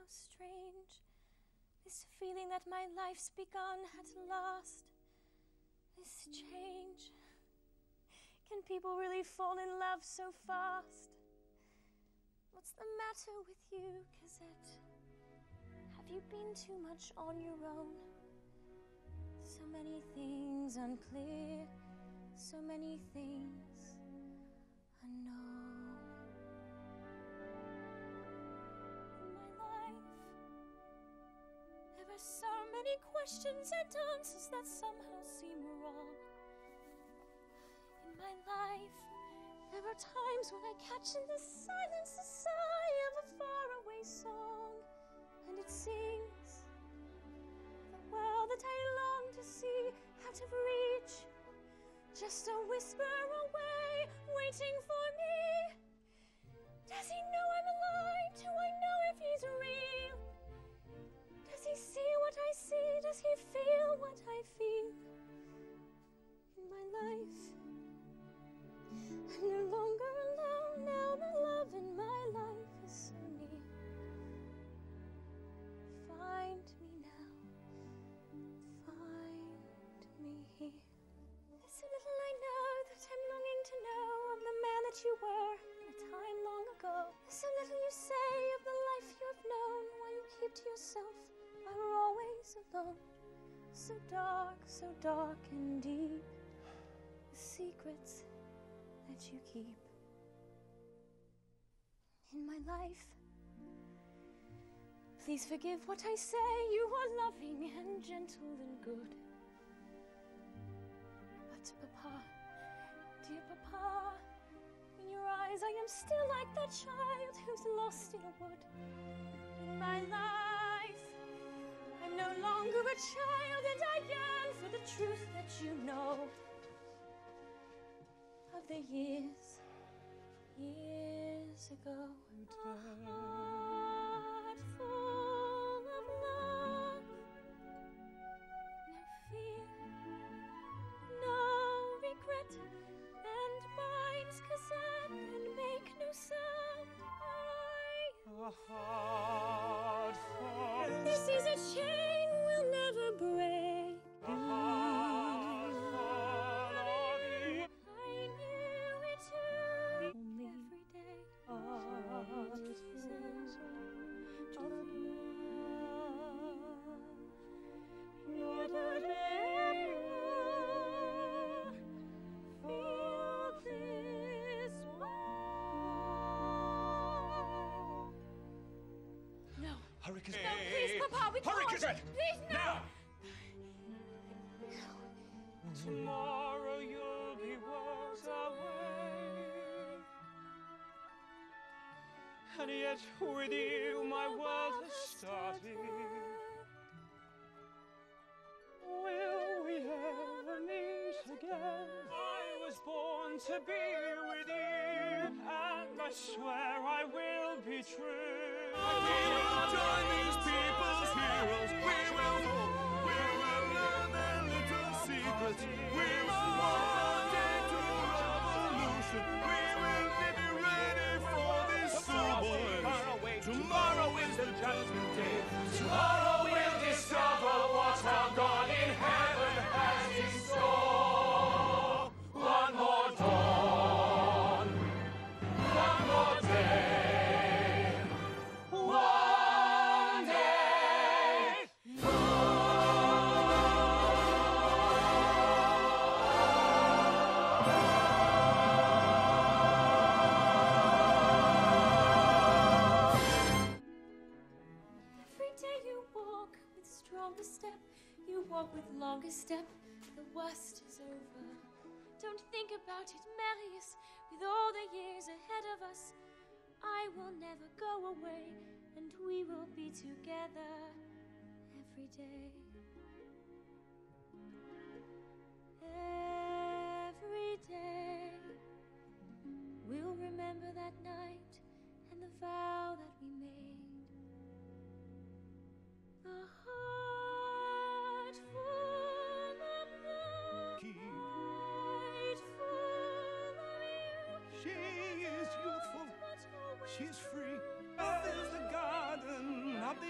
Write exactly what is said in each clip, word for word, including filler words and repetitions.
strange, this feeling that my life's begun at last, this change. Can people really fall in love so fast? What's the matter with you, Cosette? Have you been too much on your own? So many things unclear, so many things unknown. In my life, there are so many questions and answers that somehow seem wrong. In my life, there are times when I catch in the silence the sigh of a faraway song, and it sings the world that I long to see out of reach, just a whisper away, waiting for me. Does he know I'm alive? Do I know if he's real? Does he see what I see? Does he feel what I feel? In my life, I'm no longer alone now. The love in my life is so near. Find me now, find me here. There's so little I know that I'm longing to know of the man that you were in a time long ago. There's so little you say of the life you have known while you keep to yourself while we're always alone. So dark, so dark and deep, the secrets that you keep. In my life, please forgive what I say. You are loving and gentle and good. But Papa, dear Papa, in your eyes I am still like that child who's lost in a wood. In my life, I'm no longer a child, and I yearn for the truth that you know of the years, years ago. A heart full of love, no fear, no regret, and binds Cosette and make no sound. I, a heart full. This is a chain we'll never break. A heart full of you. I knew it too. Only every day. A heart full of you're the never feel this way. No. Hurry, Cosette. No, please, Papa, we Hurry, can't. Cosette. Please, no. Now. Tomorrow you'll be worlds away, and yet with you my world has started. Will we ever meet again? I was born to be with you, and I swear I will be true. We will join these people's heroes. We will, we will learn their little secrets. We will one day to revolution. We will be ready for this schoolboys. Tomorrow is the judgment day. Tomorrow we'll discover what our God in heaven has in store. One more dawn, one more day, one day. Every day you walk with stronger step, you walk with longer step, the worst is over. Don't think about it, Marius, with all the years ahead of us. I will never go away, and we will be together every day. Every day, we'll remember that night and the vow that we made. A heart full of love, Keep. heart full of you. She is youthful. But always She's free. Love is the garden of the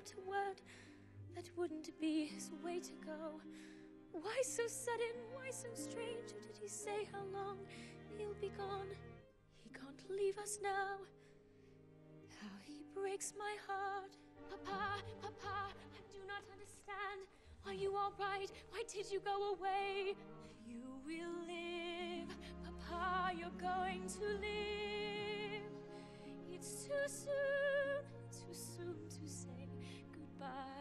without a word. That wouldn't be his way to go. Why so sudden? Why so strange? Or did he say how long he'll be gone? He can't leave us now. How he breaks my heart. Papa, Papa, I do not understand. Are you all right? Why did you go away? You will live, Papa, you're going to live. It's too soon, too soon to say goodbye.